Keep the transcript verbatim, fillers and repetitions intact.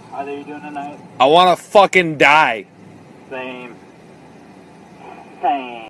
How are you doing tonight? I wanna fucking die. Same. Same.